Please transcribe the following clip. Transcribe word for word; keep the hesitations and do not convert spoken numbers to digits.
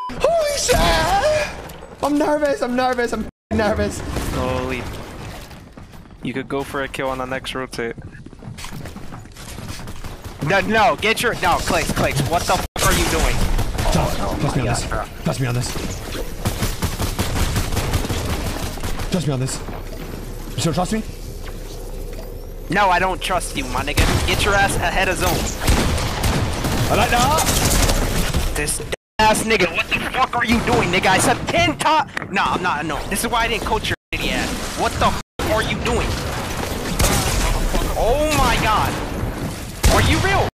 Holy shit! I'm nervous. I'm nervous. I'm nervous. Holy. You could go for a kill on the next rotate. No, no, get your no, Clix, Clix. What the fuck are you doing? Trust, Oh, trust me on God, this. bro. Trust me on this. Trust me on this. You still trust me? No, I don't trust you, my nigga. Get your ass ahead of zone. I like that. This ass nigga, what the fuck are you doing, nigga? I said ten times. No, I'm not. No, this is why I didn't coach your shitty ass. What the fuck are you doing? Oh my god. Are you real?